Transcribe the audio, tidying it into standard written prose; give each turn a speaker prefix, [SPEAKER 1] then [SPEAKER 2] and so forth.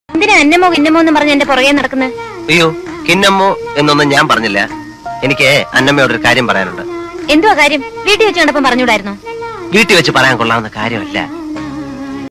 [SPEAKER 1] എന്തിനാ അന്നമോ കിന്നമോ എന്ന് പറഞ്ഞ് എന്റെ പുറകെ നടക്കുന്നത്?
[SPEAKER 2] അയ്യോ, കിന്നമ്മോ എന്നൊന്നും ഞാൻ പറഞ്ഞില്ല. എനിക്ക് അന്നമ്മയോടൊരു കാര്യം പറയാനുണ്ട്.
[SPEAKER 1] എന്തുവാ കാര്യം? വീട്ടിൽ വെച്ച് കണ്ടപ്പം പറഞ്ഞൂടായിരുന്നോ?
[SPEAKER 2] വീട്ടിൽ വെച്ച് പറയാൻ കൊള്ളാവുന്ന കാര്യമല്ല.